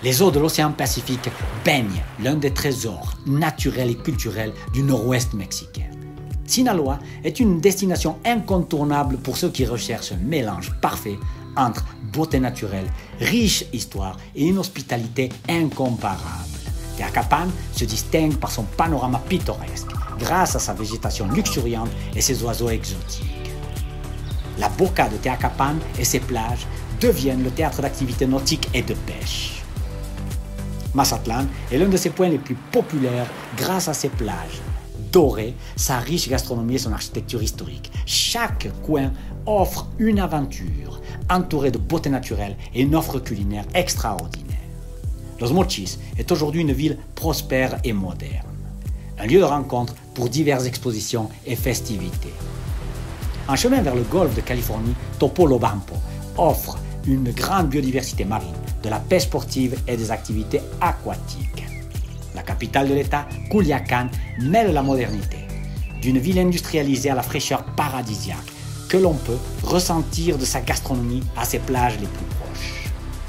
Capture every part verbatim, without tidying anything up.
Les eaux de l'océan Pacifique baignent l'un des trésors naturels et culturels du nord-ouest mexicain. Sinaloa est une destination incontournable pour ceux qui recherchent un mélange parfait entre beauté naturelle, riche histoire et une hospitalité incomparable. Teacapan se distingue par son panorama pittoresque, grâce à sa végétation luxuriante et ses oiseaux exotiques. La boca de Teacapan et ses plages deviennent le théâtre d'activités nautiques et de pêche. Mazatlán est l'un de ses points les plus populaires grâce à ses plages dorées, sa riche gastronomie et son architecture historique. Chaque coin offre une aventure entourée de beauté naturelle et une offre culinaire extraordinaire. Los Mochis est aujourd'hui une ville prospère et moderne, un lieu de rencontre pour diverses expositions et festivités. En chemin vers le golfe de Californie, Topolobampo offre une grande biodiversité marine, de la pêche sportive et des activités aquatiques. La capitale de l'État, Culiacán, mêle la modernité d'une ville industrialisée à la fraîcheur paradisiaque que l'on peut ressentir de sa gastronomie à ses plages les plus proches.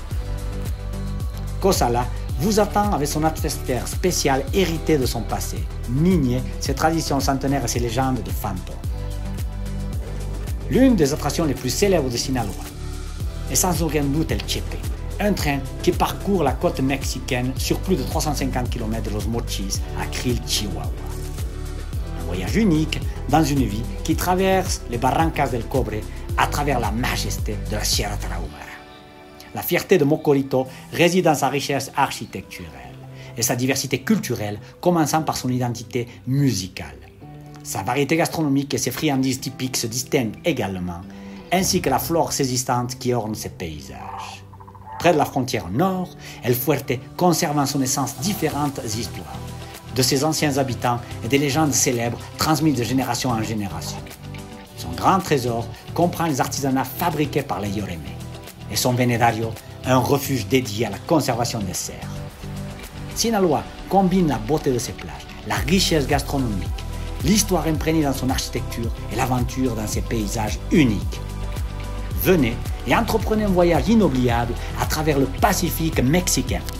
Cosala vous attend avec son atmosphère spéciale héritée de son passé, minier, ses traditions centenaires et ses légendes de fantômes. L'une des attractions les plus célèbres de Sinaloa est sans aucun doute El Chepe, un train qui parcourt la côte mexicaine sur plus de trois cent cinquante kilomètres de Los Mochis à Krill, Chihuahua. Un voyage unique dans une vie qui traverse les Barrancas del Cobre à travers la majesté de la Sierra Tarahumara. La fierté de Mocorito réside dans sa richesse architecturelle et sa diversité culturelle, commençant par son identité musicale. Sa variété gastronomique et ses friandises typiques se distinguent également, ainsi que la flore saisissante qui orne ses paysages. Près de la frontière nord, El Fuerte conserve en son essence différentes histoires de ses anciens habitants et des légendes célèbres transmises de génération en génération. Son grand trésor comprend les artisanats fabriqués par les Yoreme et son Venedario, un refuge dédié à la conservation des cerfs. Sinaloa combine la beauté de ses plages, la richesse gastronomique, l'histoire imprégnée dans son architecture et l'aventure dans ses paysages uniques. Venez et entreprenez un voyage inoubliable à travers le Pacifique mexicain.